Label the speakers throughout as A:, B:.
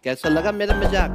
A: कैसा लगा मेरा मजाक?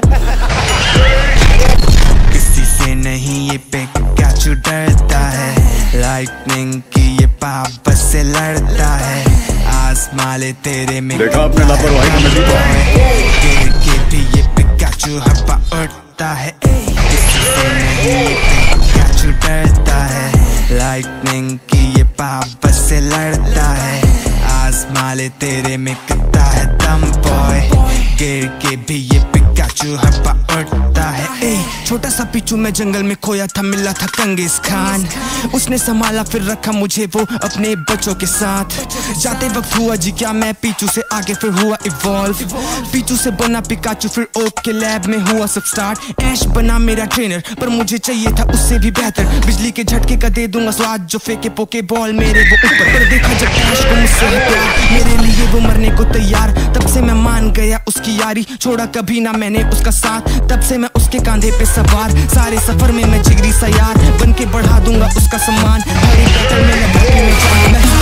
B: किसी से नहीं ये पिकाचू डरता है, लाइटनिंग की ये पावर से लड़ता है। आसमां ले तेरे में
C: देखा आपने लापरवाही का नतीजा है।
B: गिर के भी ये पिकाचू हवा उड़ता है। किसी से नहीं ये पिकाचू डरता है, लाइटनिंग की ये पावर से लड़ता है। आसमां ले तेरे में कितना है दम बॉय, गिर के भी ये पिकाचू हवा उड़ता है। छोटा सा पीचू मैं जंगल में खोया था, मिला था कंगेज खान, उसने संभाला फिर रखा मुझे वो अपने बच्चों के साथ। जाते वक्त हुआ जी क्या मैं पीचू से आगे फिर हुआ इवॉल्व, पीचू से बना पिकाचू फिर ओक के लैब में हुआ सब स्टार्ट। ऐश बना मेरा ट्रेनर पर मुझे चाहिए था उससे भी बेहतर, बिजली के झटके का दे दूंगा स्वाद जो फेंके पोके बॉल मेरे वो ऊपर। पर देखा जब ऐश को मुझसे है प्यार, मेरे लिए वो मरने को तैयार, तब से मैं मान गया उसकी यारी, छोड़ा कभी ना मैंने उसका साथ। तब से मैं उसके कांधे पे सवार, सारे सफर में मैं जिगरी सा यार बन के बढ़ा दूंगा उसका सम्मान। हर एक बैटल में मैं भर्ती में जाऊंगा।